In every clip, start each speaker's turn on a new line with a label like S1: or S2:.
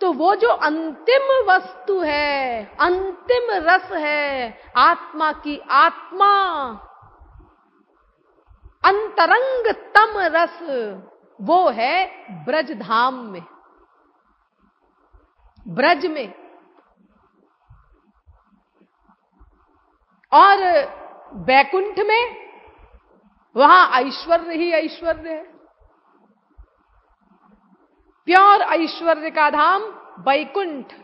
S1: तो वो जो अंतिम वस्तु है, अंतिम रस है, आत्मा की आत्मा, अंतरंगतम रस, वो है ब्रज धाम में, ब्रज में। और बैकुंठ में वहां ऐश्वर्य ही ऐश्वर्य है। प्योर ऐश्वर्य का धाम बैकुंठ।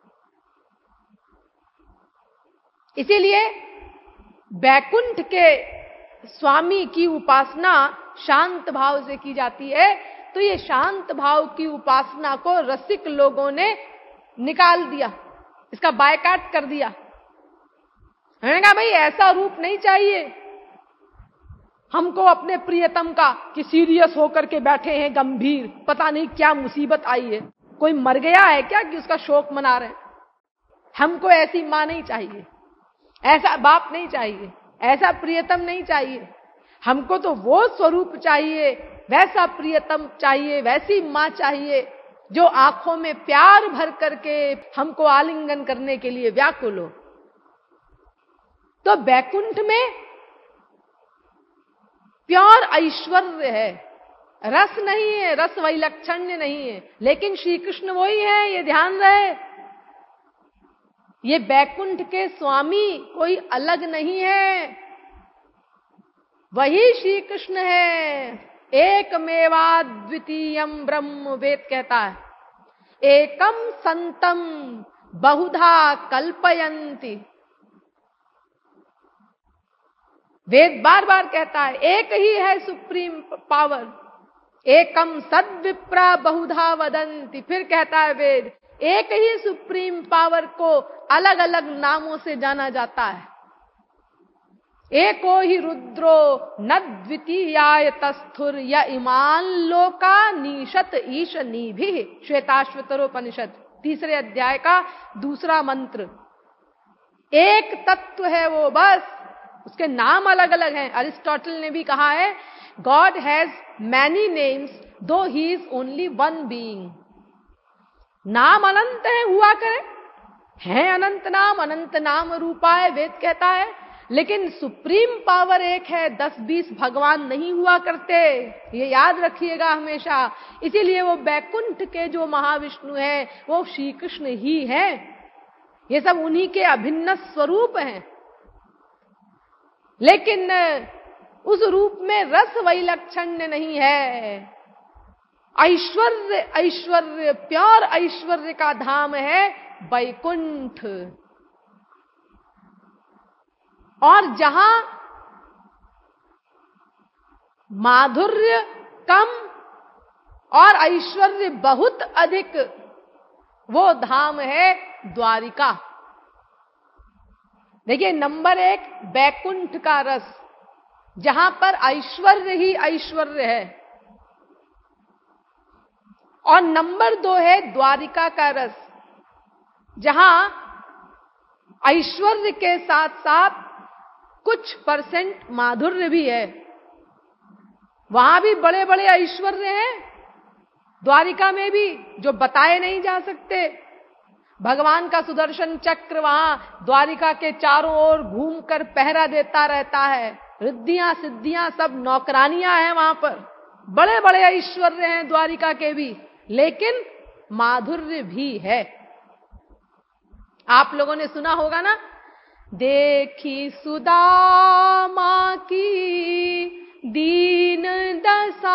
S1: इसीलिए बैकुंठ के स्वामी की उपासना शांत भाव से की जाती है। तो ये शांत भाव की उपासना को रसिक लोगों ने निकाल दिया, इसका बायकाट कर दिया। मैंने कहा भाई ऐसा रूप नहीं चाहिए हमको अपने प्रियतम का कि सीरियस होकर के बैठे हैं गंभीर, पता नहीं क्या मुसीबत आई है, कोई मर गया है क्या कि उसका शोक मना रहे हैं। हमको ऐसी मां नहीं चाहिए, ऐसा बाप नहीं चाहिए, ऐसा प्रियतम नहीं चाहिए। हमको तो वो स्वरूप चाहिए, वैसा प्रियतम चाहिए, वैसी मां चाहिए जो आंखों में प्यार भर करके हमको आलिंगन करने के लिए व्याकुल हो। तो बैकुंठ में प्योर ऐश्वर्य है, रस नहीं है, रस वैलक्षण्य नहीं है, लेकिन श्री कृष्ण वही है, ये ध्यान रहे। ये बैकुंठ के स्वामी कोई अलग नहीं है, वही श्री कृष्ण है। एकमेवाद्वितीयम ब्रह्म वेद कहता है। एकम संतम बहुधा कल्पयन्ति, वेद बार बार कहता है एक ही है सुप्रीम पावर। एकम सद्विप्रा बहुधा वदन्ति, फिर कहता है वेद एक ही सुप्रीम पावर को अलग अलग नामों से जाना जाता है। एको ही रुद्रो न द्वितीयाय तस्थुर य इमान लोका नीशत ईश नीभि, श्वेताश्वतरोपनिषद 3 अध्याय का 2 मंत्र। एक तत्व है वो, बस उसके नाम अलग अलग हैं। अरिस्टोटल ने भी कहा है God has many names though he is only one being. नाम अनंत है, हुआ करे, है अनंत नाम रूपाय वेद कहता है, लेकिन सुप्रीम पावर एक है, 10-20 भगवान नहीं हुआ करते, ये याद रखिएगा हमेशा। इसीलिए वो बैकुंठ के जो महाविष्णु है वो श्री कृष्ण ही है, ये सब उन्हीं के अभिन्न स्वरूप हैं। लेकिन उस रूप में रस वैलक्षण्य नहीं है। ऐश्वर्य प्योर ऐश्वर्य का धाम है बैकुंठ। और जहां माधुर्य कम और ऐश्वर्य बहुत अधिक, वो धाम है द्वारिका। देखिए, नंबर 1 बैकुंठ का रस, जहां पर ऐश्वर्य ही ऐश्वर्य है, और नंबर 2 है द्वारिका का रस, जहां ऐश्वर्य के साथ साथ कुछ % माधुर्य भी है। वहां भी बड़े बड़े ऐश्वर्य हैं द्वारिका में भी, जो बताए नहीं जा सकते। भगवान का सुदर्शन चक्र वहां द्वारिका के चारों ओर घूमकर पहरा देता रहता है। रिद्धियां सिद्धियां सब नौकरानियां हैं वहां पर। बड़े बड़े ऐश्वर्य हैं द्वारिका के भी, लेकिन माधुर्य भी है। आप लोगों ने सुना होगा ना, देखी सुदामा की दीन दशा,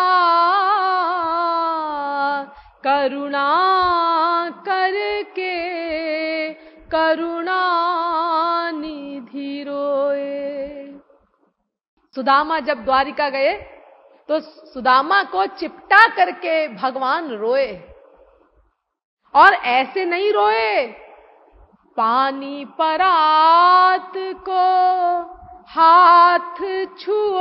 S1: करुणा करके करुणा निधि रोए। सुदामा जब द्वारिका गए तो सुदामा को चिपटा करके भगवान रोए, और ऐसे नहीं रोए, पानी परात को हाथ छुओ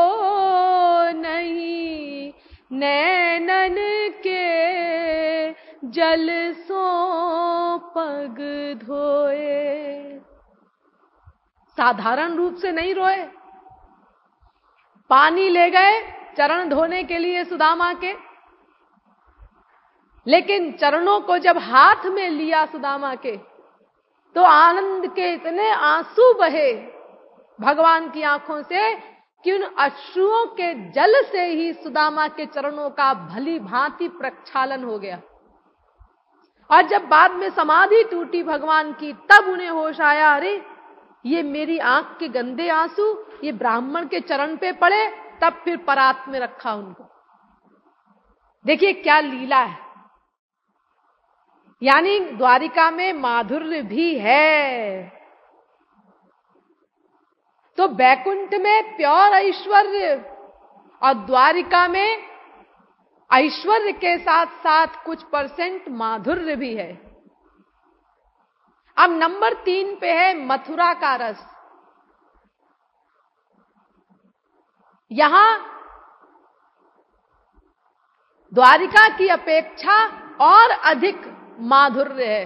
S1: नहीं, नैनन के जल सो पग धोए। साधारण रूप से नहीं रोए। पानी ले गए चरण धोने के लिए सुदामा के, लेकिन चरणों को जब हाथ में लिया सुदामा के, तो आनंद के इतने आंसू बहे भगवान की आंखों से कि उन अश्रुओं के जल से ही सुदामा के चरणों का भली भांति प्रक्षालन हो गया। और जब बाद में समाधि टूटी भगवान की, तब उन्हें होश आया, अरे ये मेरी आंख के गंदे आंसू ये ब्राह्मण के चरण पे पड़े, तब फिर परात में रखा उनको। देखिए क्या लीला है। यानी द्वारिका में माधुर्य भी है, तो बैकुंठ में प्योर ऐश्वर्य और द्वारिका में ऐश्वर्य के साथ साथ कुछ % माधुर्य भी है। अब नंबर 3 पे है मथुरा का रस। यहां द्वारिका की अपेक्षा और अधिक माधुर्य है।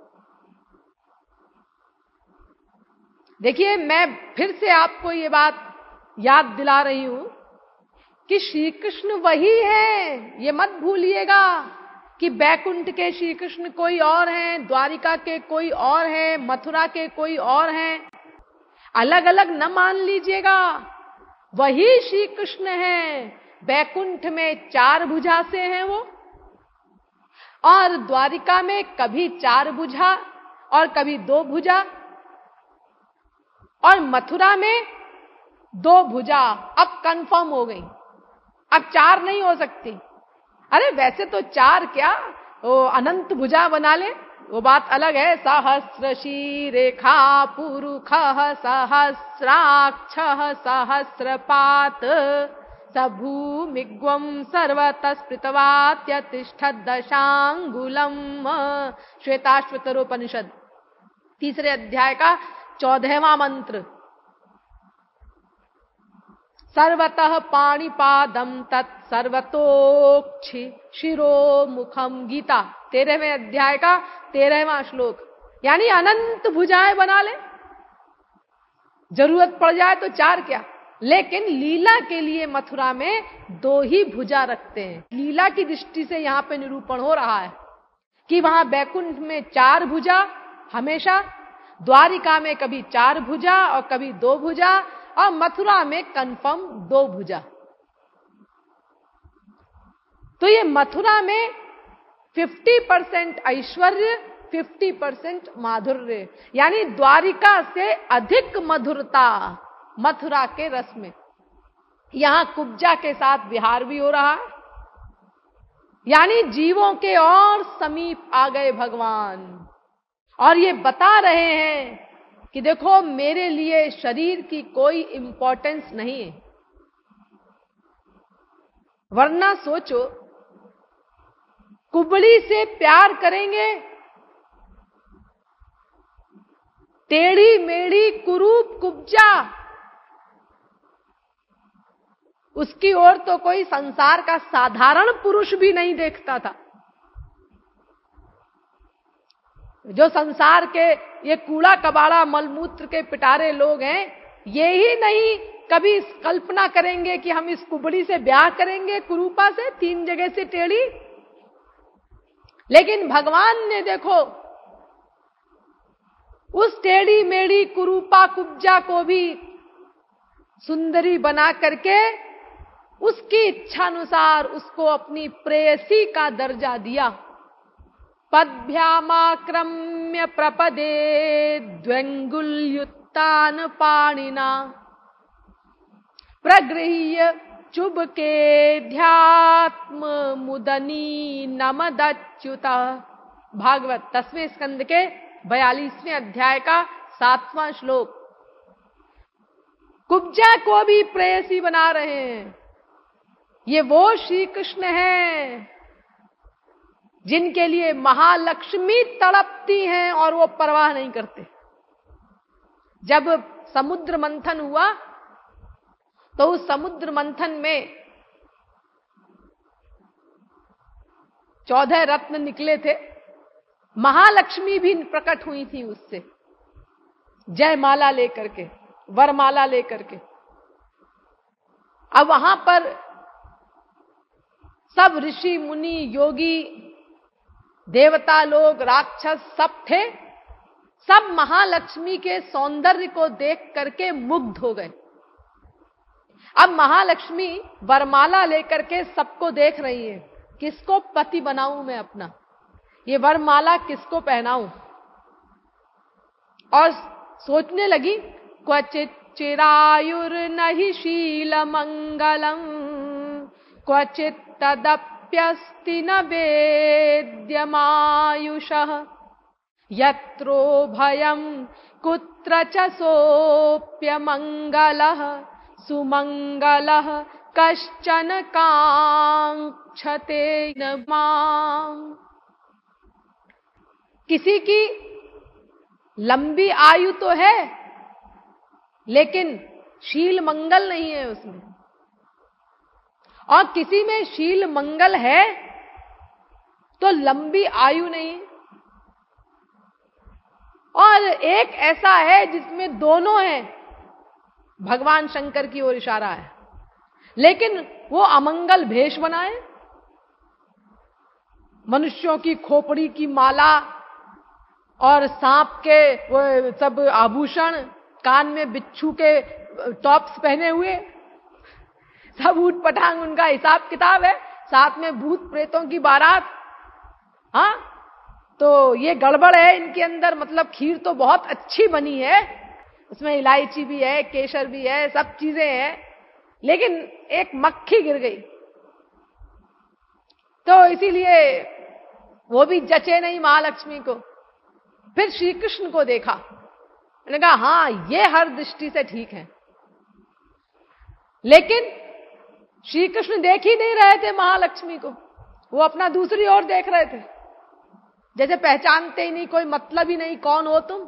S1: देखिए, मैं फिर से आपको ये बात याद दिला रही हूं कि श्री कृष्ण वही है। ये मत भूलिएगा कि बैकुंठ के श्री कृष्ण कोई और हैं, द्वारिका के कोई और हैं, मथुरा के कोई और हैं। अलग अलग न मान लीजिएगा, वही श्री कृष्ण हैं। बैकुंठ में 4 भुजा से हैं वो, और द्वारिका में कभी 4 भुजा और कभी 2 भुजा, और मथुरा में 2 भुजा अब कंफर्म हो गई, अब 4 नहीं हो सकती। अरे वैसे तो 4 क्या, वो अनंत भुजा बना ले, वो बात अलग है। सहस्र शीरेखा पुरुखः सहस्राक्षः सहस्रपात सभूमिग्वं सर्वतः स्मृतवात्यतिष्ठत् दशांगुलम। श्वेताश्वतरोपनिषद 3 अध्याय का 14वां मंत्र। सर्वतः पाणिपादम तत् सर्वतोक्षि शिरो मुखम। गीता 13वें अध्याय का 13वां श्लोक। यानी अनंत भुजाएं बना ले, जरूरत पड़ जाए तो 4 क्या, लेकिन लीला के लिए मथुरा में 2 ही भुजा रखते हैं। लीला की दृष्टि से यहां पे निरूपण हो रहा है कि वहां बैकुंठ में 4 भुजा हमेशा, द्वारिका में कभी 4 भुजा और कभी 2 भुजा, और मथुरा में कंफर्म 2 भुजा। तो ये मथुरा में 50% ऐश्वर्य, 50% माधुर्य, यानी द्वारिका से अधिक मधुरता मथुरा के रस में। यहां कुब्जा के साथ विहार भी हो रहा है, यानी जीवों के और समीप आ गए भगवान, और ये बता रहे हैं कि देखो मेरे लिए शरीर की कोई इंपॉर्टेंस नहीं है। वरना सोचो, कुबड़ी से प्यार करेंगे, टेढ़ी मेढ़ी कुरूप कुब्जा, उसकी ओर तो कोई संसार का साधारण पुरुष भी नहीं देखता था। जो संसार के ये कूड़ा कबाड़ा मलमूत्र के पिटारे लोग हैं, ये ही नहीं कभी कल्पना करेंगे कि हम इस कुबड़ी से ब्याह करेंगे, कुरूपा से, 3 जगह से टेढ़ी। लेकिन भगवान ने देखो उस टेढ़ी मेढ़ी कुरूपा कुब्जा को भी सुंदरी बना करके उसकी इच्छानुसार उसको अपनी प्रेयसी का दर्जा दिया। पद्भ्यामाक्रम्य प्रपदे द्व्यंगुल्युत्तान पाणिना प्रगृह्य चुबके ध्यात्म मुदनी नमदच्युता। भागवत 10वें स्कंद के 42वें अध्याय का 7वां श्लोक। कुब्जा को भी प्रेयसी बना रहे हैं। ये वो श्री कृष्ण हैं जिनके लिए महालक्ष्मी तड़पती हैं और वो परवाह नहीं करते। जब समुद्र मंथन हुआ तो उस समुद्र मंथन में 14 रत्न निकले थे, महालक्ष्मी भी प्रकट हुई थी उससे, जयमाला लेकर के, वरमाला लेकर के। अब वहां पर सब ऋषि मुनि योगी देवता लोग, राक्षस सब थे, सब महालक्ष्मी के सौंदर्य को देख करके मुग्ध हो गए। अब महालक्ष्मी वरमाला लेकर के सबको देख रही है, किसको पति बनाऊं मैं अपना, ये वरमाला किसको पहनाऊं। और सोचने लगी, क्वचित चिरायुर्नहि शील मंगलम क्वचित तदप्यस्ति न वेद्यमायुषः यत्रो भयं कुत्र च सोऽप्यमङ्गलः सुमङ्गलः कश्चन काङ्क्षते न माम्। किसी की लंबी आयु तो है, लेकिन शील मंगल नहीं है उसमें, और किसी में शील मंगल है तो लंबी आयु नहीं। और एक ऐसा है जिसमें दोनों हैं, भगवान शंकर की ओर इशारा है, लेकिन वो अमंगल भेष बनाए, मनुष्यों की खोपड़ी की माला और सांप के वो सब आभूषण, कान में बिच्छू के टॉप्स पहने हुए, सब ऊट पटांग उनका हिसाब किताब है, साथ में भूत प्रेतों की बारात। हाँ, तो ये गड़बड़ है इनके अंदर। मतलब खीर तो बहुत अच्छी बनी है, उसमें इलायची भी है, केसर भी है, सब चीजें हैं, लेकिन एक मक्खी गिर गई, तो इसीलिए वो भी जचे नहीं महालक्ष्मी को। फिर श्री कृष्ण को देखा, मैंने कहा हाँ ये हर दृष्टि से ठीक है, लेकिन श्री कृष्ण देख ही नहीं रहे थे महालक्ष्मी को, वो अपना दूसरी ओर देख रहे थे, जैसे पहचानते ही नहीं, कोई मतलब ही नहीं, कौन हो तुम।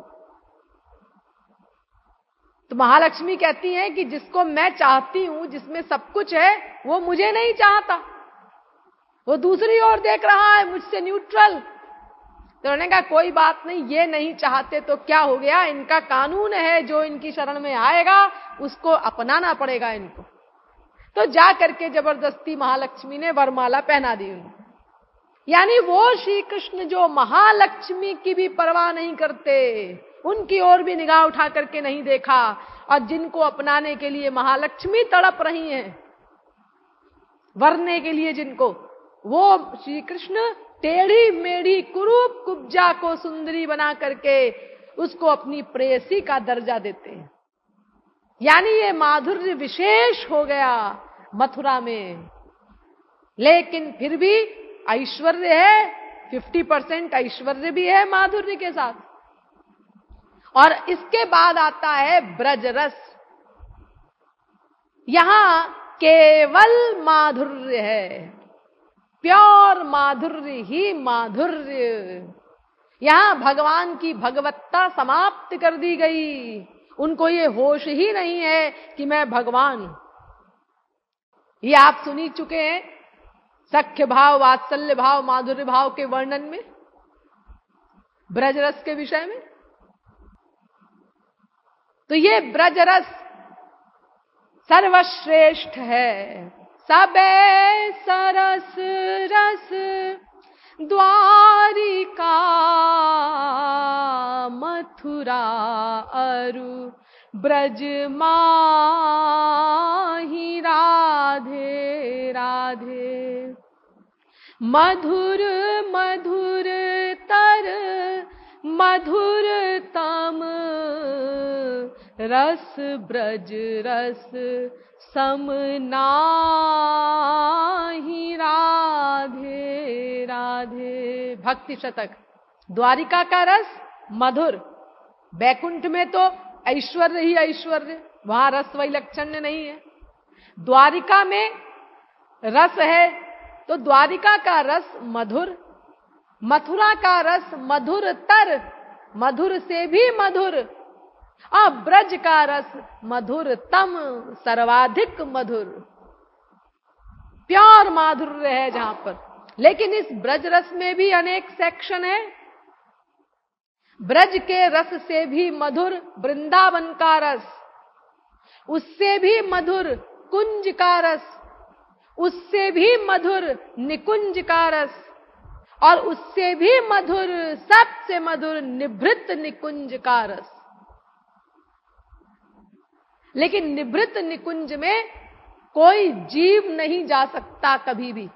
S1: तो महालक्ष्मी कहती हैं कि जिसको मैं चाहती हूं, जिसमें सब कुछ है, वो मुझे नहीं चाहता, वो दूसरी ओर देख रहा है, मुझसे न्यूट्रल। तो उन्होंने कहा कोई बात नहीं, ये नहीं चाहते तो क्या हो गया, इनका कानून है, जो इनकी शरण में आएगा उसको अपनाना पड़ेगा इनको। तो जा करके जबरदस्ती महालक्ष्मी ने वरमाला पहना दी उनको। यानी वो श्री कृष्ण जो महालक्ष्मी की भी परवाह नहीं करते, उनकी ओर भी निगाह उठा करके नहीं देखा, और जिनको अपनाने के लिए महालक्ष्मी तड़प रही हैं, वरने के लिए जिनको, वो श्री कृष्ण टेढ़ी मेढ़ी कुरूप कुब्जा को सुंदरी बना करके उसको अपनी प्रेयसी का दर्जा देते हैं। यानी ये माधुर्य विशेष हो गया मथुरा में। लेकिन फिर भी ऐश्वर्य है, 50% ऐश्वर्य भी है माधुर्य के साथ। और इसके बाद आता है ब्रज रस। यहां केवल माधुर्य है, प्योर माधुर्य ही माधुर्य। यहां भगवान की भगवत्ता समाप्त कर दी गई, उनको ये होश ही नहीं है कि मैं भगवान। ये आप सुनी चुके हैं सख्य भाव, वात्सल्य भाव, माधुर्य भाव के वर्णन में, ब्रजरस के विषय में। तो ये ब्रजरस सर्वश्रेष्ठ है। सबे सरस रस द्वारिका मथुरा अरु ब्रज माही राधे राधे। मधुर मधुर तर मधुरतम रस ब्रज रस सम नाही राधे राधे। भक्ति शतक। द्वारिका का रस मधुर, बैकुंठ में तो ऐश्वर्य ही ऐश्वर्य, वहां रस वैलक्षण्य नहीं है। द्वारिका में रस है तो द्वारिका का रस मधुर, मथुरा का रस मधुर तर, मधुर से भी मधुर, और ब्रज का रस मधुरतम, सर्वाधिक मधुर, प्योर माधुर्य है जहां पर। लेकिन इस ब्रज रस में भी अनेक सेक्शन है। ब्रज के रस से भी मधुर वृंदावन का रस, उससे भी मधुर कुंज का रस, उससे भी मधुर निकुंज का रस, और उससे भी मधुर, सबसे मधुर निभृत निकुंज का रस। लेकिन निभृत निकुंज में कोई जीव नहीं जा सकता कभी भी,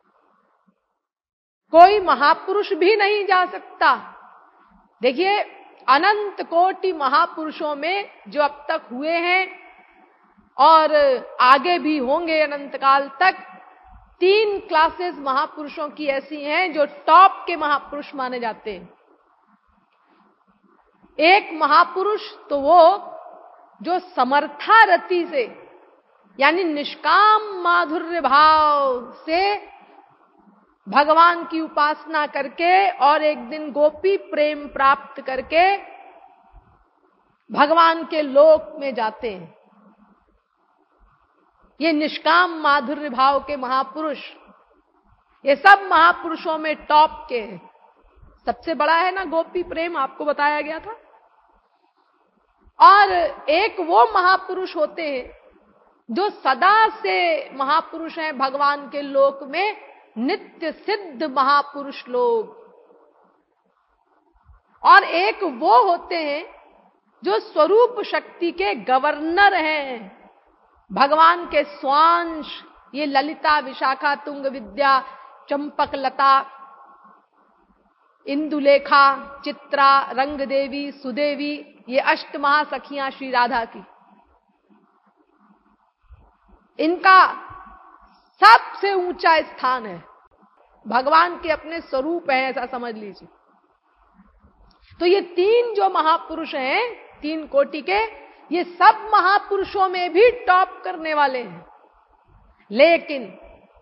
S1: कोई महापुरुष भी नहीं जा सकता। देखिए, अनंत कोटि महापुरुषों में जो अब तक हुए हैं और आगे भी होंगे अनंत काल तक, 3 क्लासेस महापुरुषों की ऐसी हैं जो टॉप के महापुरुष माने जाते हैं। एक महापुरुष तो वो जो समर्था रति से, यानी निष्काम माधुर्य भाव से भगवान की उपासना करके और एक दिन गोपी प्रेम प्राप्त करके भगवान के लोक में जाते हैं। ये निष्काम माधुर्य भाव के महापुरुष, ये सब महापुरुषों में टॉप के हैं। सबसे बड़ा है ना गोपी प्रेम, आपको बताया गया था। और एक वो महापुरुष होते हैं जो सदा से महापुरुष हैं भगवान के लोक में, नित्य सिद्ध महापुरुष लोग। और एक वो होते हैं जो स्वरूप शक्ति के गवर्नर हैं, भगवान के स्वांश। ये ललिता, विशाखा, तुंग विद्या, चंपक लता, इंदुलेखा, चित्रा, रंग देवी, सुदेवी, ये 8 महासखियां श्री राधा की। इनका सबसे ऊंचा स्थान है, भगवान के अपने स्वरूप है, ऐसा समझ लीजिए। तो ये 3 जो महापुरुष हैं, 3 कोटि के, ये सब महापुरुषों में भी टॉप करने वाले हैं। लेकिन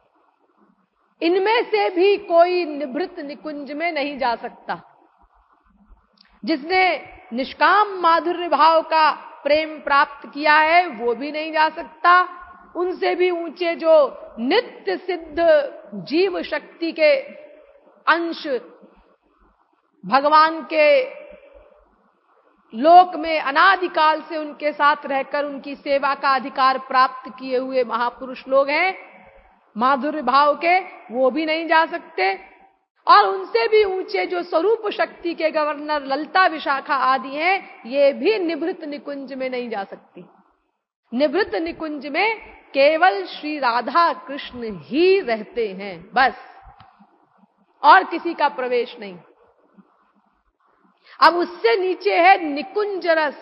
S1: इनमें से भी कोई निभृत निकुंज में नहीं जा सकता। जिसने निष्काम माधुर्य भाव का प्रेम प्राप्त किया है वो भी नहीं जा सकता। उनसे भी ऊंचे जो नित्य सिद्ध जीव शक्ति के अंश भगवान के लोक में अनादिकाल से उनके साथ रहकर उनकी सेवा का अधिकार प्राप्त किए हुए महापुरुष लोग हैं माधुर्य भाव के, वो भी नहीं जा सकते। और उनसे भी ऊंचे जो स्वरूप शक्ति के गवर्नर ललिता, विशाखा आदि हैं, ये भी निभृत निकुंज में नहीं जा सकती। निभृत निकुंज में केवल श्री राधा कृष्ण ही रहते हैं, बस, और किसी का प्रवेश नहीं। अब उससे नीचे है निकुंज रस,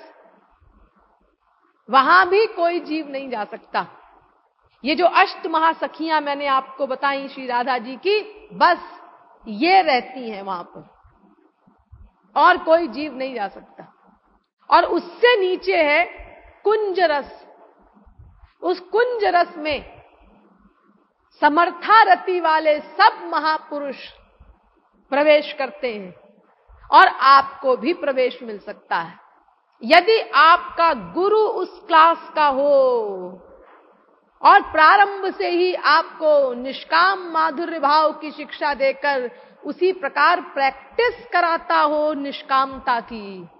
S1: वहां भी कोई जीव नहीं जा सकता। ये जो 8 महासखियां मैंने आपको बताई श्री राधा जी की, बस ये रहती हैं वहां पर, और कोई जीव नहीं जा सकता। और उससे नीचे है कुंज रस। उस कुंज रस में समर्था रति वाले सब महापुरुष प्रवेश करते हैं, और आपको भी प्रवेश मिल सकता है यदि आपका गुरु उस क्लास का हो और प्रारंभ से ही आपको निष्काम माधुर्य भाव की शिक्षा देकर उसी प्रकार प्रैक्टिस कराता हो निष्कामता की।